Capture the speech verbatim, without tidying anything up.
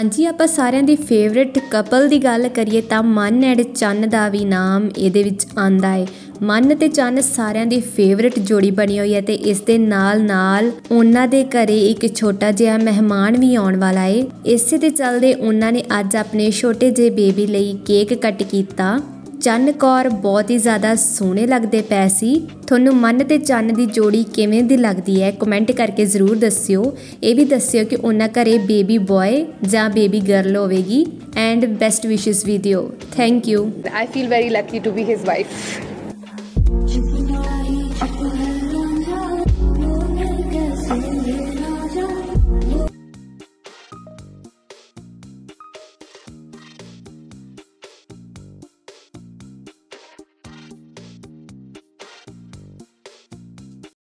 जी ਆਪਾਂ ਸਾਰਿਆਂ ਦੀ favourite couple ਦੀ ਗੱਲ ਕਰੀਏ ਤਾਂ ਮਨ ਐਂਡ ਚੰਨ ਦਾ ਵੀ ਨਾਮ ਇਹਦੇ ਵਿੱਚ ਆਂਦਾ ਹੈ। ਮਨ ਤੇ ਚੰਨ ਸਾਰਿਆਂ ਦੀ ਫੇਵਰੇਟ ਜੋੜੀ ਬਣੀ ਹੋਈ ਹੈ ਤੇ ਇਸ ਦੇ ਨਾਲ ਨਾਲ ਉਹਨਾਂ ਦੇ ਘਰੇ ਇੱਕ ਛੋਟਾ ਜਿਹਾ ਮਹਿਮਾਨ ਵੀ ਆਉਣ ਵਾਲਾ ਹੈ। ਇਸੇ ਦੇ ਚੱਲਦੇ ਉਹਨਾਂ ਨੇ ਅੱਜ ਆਪਣੇ ਛੋਟੇ ਜਿਹੇ ਬੇਬੀ ਲਈ ਕੇਕ ਕੱਟ ਕੀਤਾ। ਚੰਨ ਕੌਰ बहुत ही ज़्यादा सोहने लगते पै सी। ਤੁਹਾਨੂੰ ਮਨ ਤੇ ਚੰਨ ਦੀ ਜੋੜੀ ਕਿਵੇਂ ਦੀ ਲੱਗਦੀ ਹੈ ਕਮੈਂਟ ਕਰਕੇ ਜ਼ਰੂਰ ਦੱਸਿਓ। ਇਹ ਵੀ ਦੱਸਿਓ ਕਿ ਉਹਨਾਂ ਘਰੇ ਬੇਬੀ ਬॉय ਜਾਂ ਬੇਬੀ ਗਰਲ ਹੋਵੇਗੀ। ਐਂਡ ਬੈਸਟ ਵਿਸ਼ੇਸ video. Thank you. I feel very lucky to be his wife.